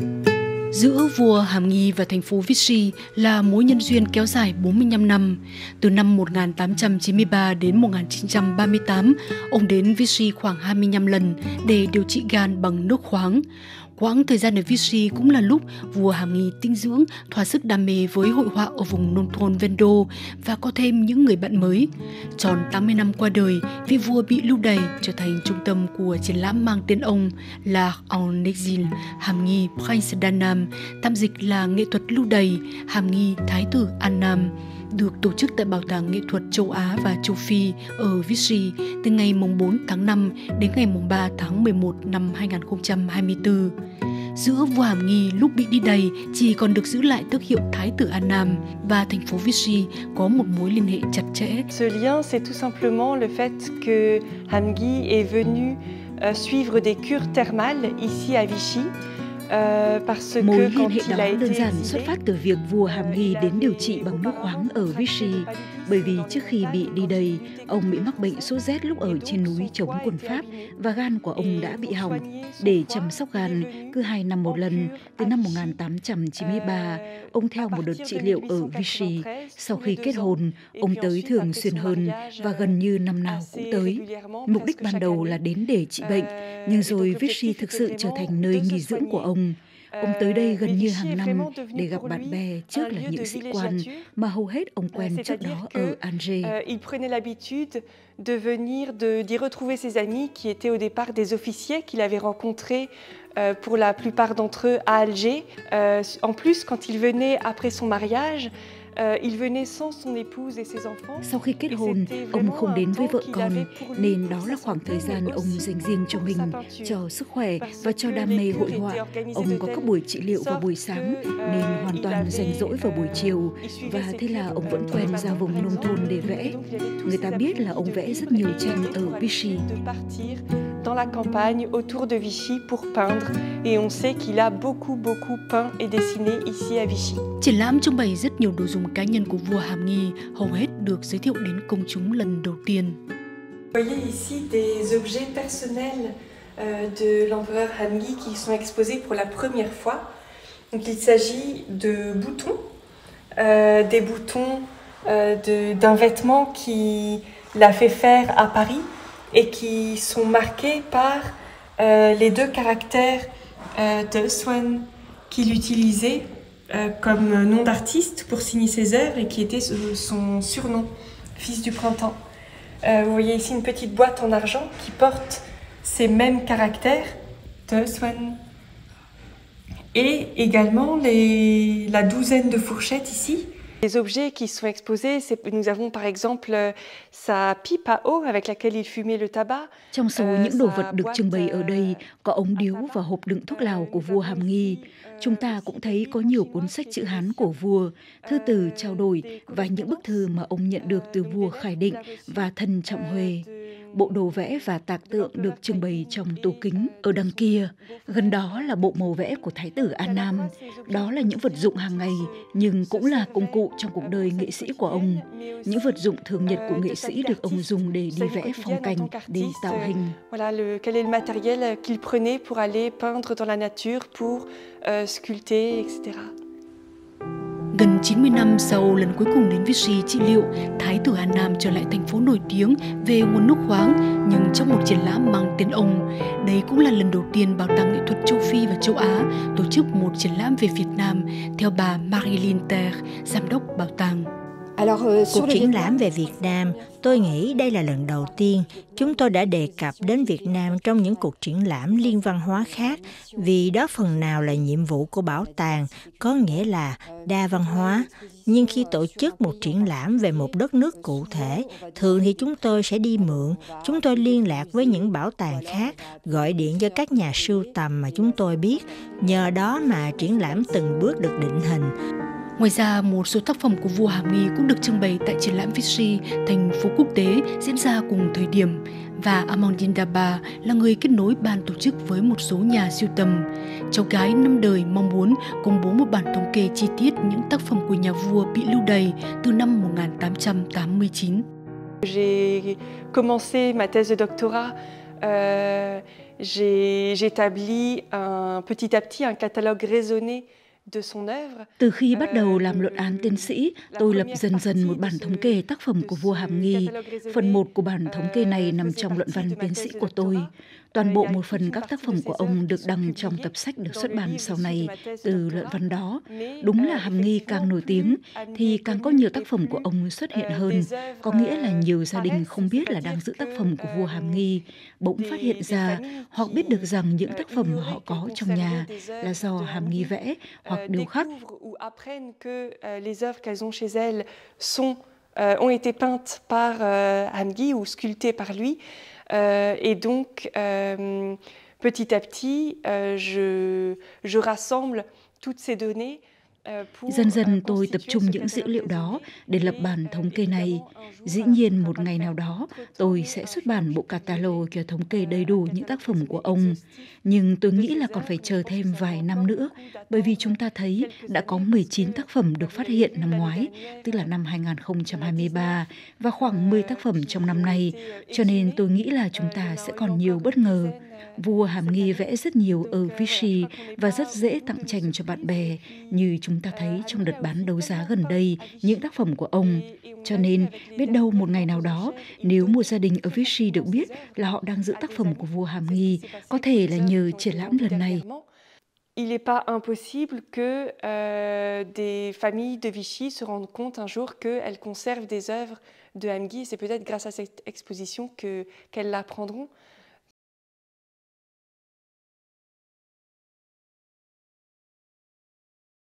Giữa vua Hàm Nghi và thành phố Vichy là mối nhân duyên kéo dài 45 năm. Từ năm 1893 đến 1938, ông đến Vichy khoảng 25 lần để điều trị gan bằng nước khoáng. Quãng thời gian ở Vichy cũng là lúc vua Hàm Nghi tinh dưỡng, thỏa sức đam mê với hội họa ở vùng nông thôn ven đô và có thêm những người bạn mới. Tròn 80 năm qua đời, vị vua bị lưu đày trở thành trung tâm của triển lãm mang tên ông là en exil, Hàm Nghi Prince d'Annam, tạm dịch là nghệ thuật lưu đày, Hàm Nghi Thái tử An Nam, được tổ chức tại Bảo tàng Nghệ thuật châu Á và châu Phi ở Vichy từ ngày 4 tháng 5 đến ngày 3 tháng 11 năm 2024. Giữa vua Hàm Nghi lúc bị đi đày chỉ còn được giữ lại tước hiệu Thái tử An Nam và thành phố Vichy có một mối liên hệ chặt chẽ. Ce lien, c'est tout simplement le fait que Hàm Nghi est venu suivre des cures thermales ici à Vichy. Mối liên hệ đó đơn giản xuất phát từ việc vua Hàm Nghi đến điều trị bằng nước khoáng ở Vichy, bởi vì trước khi bị đi đày, ông bị mắc bệnh sốt rét lúc ở trên núi chống quân Pháp và gan của ông đã bị hỏng. Để chăm sóc gan, cứ 2 năm một lần, từ năm 1893, ông theo một đợt trị liệu ở Vichy. Sau khi kết hôn, ông tới thường xuyên hơn và gần như năm nào cũng tới. Mục đích ban đầu là đến để trị bệnh, nhưng rồi Vichy thực sự trở thành nơi nghỉ dưỡng của ông. Ông tới đây gần như hàng năm để gặp bạn bè, trước là những sĩ quan mà hầu hết ông quen trước đó ở Alger. Il prenait l'habitude de venir d'y retrouver ses amis qui étaient au départ des officiers qu'il avait rencontrés pour la plupart d'entre eux à Alger. En plus, quand il venait après son mariage, il venait sans son épouse et ses enfants. Sau khi kết hôn, ông không đến với vợ con, nên đó là khoảng thời gian ông dành riêng cho mình, cho sức khỏe và cho đam mê hội họa. Ông có các buổi trị liệu vào buổi sáng, nên hoàn toàn rảnh rỗi vào buổi chiều, và thế là ông vẫn quen ra vùng nông thôn để vẽ. Người ta biết là ông vẽ rất nhiều tranh ở Vichy. Dans la campagne autour de Vichy pour peindre, et on sait qu'il a beaucoup peint et dessiné ici à Vichy. Triển lãm trưng bày rất nhiều đồ dùng cá nhân của vua Hàm Nghi, hầu hết được giới thiệu đến công chúng lần đầu tiên. Vous voyez ici des objets personnels de l'empereur Hàm Nghi qui sont exposés pour la première fois. Donc il s'agit de boutons, des boutons d'un vêtement qui l'a fait faire à Paris et qui sont marqués par les deux caractères de Swan qu'il utilisait comme nom d'artiste pour signer ses œuvres et qui était son surnom, fils du printemps. Vous voyez ici une petite boîte en argent qui porte ces mêmes caractères de Swan. Et également la douzaine de fourchettes ici. Les objets qui sont exposés, nous avons par exemple sa pipe à eau avec laquelle il fumait le tabac. Trong số những đồ vật được trưng bày ở đây có ống điếu và hộp đựng thuốc lào của vua Hàm Nghi. Chúng ta cũng thấy có nhiều cuốn sách chữ Hán của vua, thư từ trao đổi và những bức thư mà ông nhận được từ vua Khải Định và thân Trọng Huê. Bộ đồ vẽ và tạc tượng được trưng bày trong tủ kính. Ở đằng kia, gần đó là bộ màu vẽ của Thái tử An Nam. Đó là những vật dụng hàng ngày, nhưng cũng là công cụ trong cuộc đời nghệ sĩ của ông. Những vật dụng thường nhật của nghệ sĩ được ông dùng để đi vẽ phong cảnh, để tạo hình. Voilà, quel est le matériel qu'il prenait pour aller peindre dans la nature, pour sculpter, etc. Gần 90 năm sau lần cuối cùng đến Vichy trị liệu, Thái tử An Nam trở lại thành phố nổi tiếng về nguồn nước khoáng, nhưng trong một triển lãm mang tên ông. Đây cũng là lần đầu tiên Bảo tàng Nghệ thuật châu Phi và châu Á tổ chức một triển lãm về Việt Nam, theo bà Marilyn Ter, giám đốc bảo tàng. Cuộc triển lãm về Việt Nam, tôi nghĩ đây là lần đầu tiên chúng tôi đã đề cập đến Việt Nam trong những cuộc triển lãm liên văn hóa khác, vì đó phần nào là nhiệm vụ của bảo tàng, có nghĩa là đa văn hóa. Nhưng khi tổ chức một triển lãm về một đất nước cụ thể, thường thì chúng tôi sẽ đi mượn, chúng tôi liên lạc với những bảo tàng khác, gọi điện cho các nhà sưu tầm mà chúng tôi biết, nhờ đó mà triển lãm từng bước được định hình. Ngoài ra, một số tác phẩm của vua Hàm Nghi cũng được trưng bày tại triển lãm Vichy, thành phố quốc tế, diễn ra cùng thời điểm. Và Amandine Daba là người kết nối ban tổ chức với một số nhà sưu tầm. Cháu gái 5 đời mong muốn công bố một bản thống kê chi tiết những tác phẩm của nhà vua bị lưu đày từ năm 1889. J'ai commencé ma thèse de doctorat j'établis petit à petit un catalogue raisonné de son œuvre. Từ khi bắt đầu làm luận án tiến sĩ, tôi lập dần dần một bản thống kê tác phẩm của vua Hàm Nghi. Phần 1 của bản thống kê này nằm trong luận văn tiến sĩ của tôi. Toàn bộ một phần các tác phẩm của ông được đăng trong tập sách được xuất bản sau này từ luận văn đó. Đúng là Hàm Nghi càng nổi tiếng thì càng có nhiều tác phẩm của ông xuất hiện hơn. Có nghĩa là nhiều gia đình không biết là đang giữ tác phẩm của vua Hàm Nghi, bỗng phát hiện ra hoặc biết được rằng những tác phẩm họ có trong nhà là do Hàm Nghi vẽ hoặc điêu khắc. Ont été peintes par Hàm Nghi ou sculptées par lui. Et donc, petit à petit, je rassemble toutes ces données. Dần dần tôi tập trung những dữ liệu đó để lập bản thống kê này. Dĩ nhiên một ngày nào đó tôi sẽ xuất bản bộ catalog cho thống kê đầy đủ những tác phẩm của ông. Nhưng tôi nghĩ là còn phải chờ thêm vài năm nữa, bởi vì chúng ta thấy đã có 19 tác phẩm được phát hiện năm ngoái, tức là năm 2023, và khoảng 10 tác phẩm trong năm nay. Cho nên tôi nghĩ là chúng ta sẽ còn nhiều bất ngờ. Vua Hàm Nghi vẽ rất nhiều ở Vichy và rất dễ tặng tranh cho bạn bè, như chúng ta thấy trong đợt bán đấu giá gần đây những tác phẩm của ông. Cho nên, biết đâu một ngày nào đó, nếu một gia đình ở Vichy được biết là họ đang giữ tác phẩm của vua Hàm Nghi, có thể là nhờ triển lãm lần này. Il n'est pas impossible que des familles de Vichy se rendent compte un jour qu'elles conservent des œuvres de Hàm Nghi. C'est peut-être grâce à cette exposition qu'elles l'apprendront.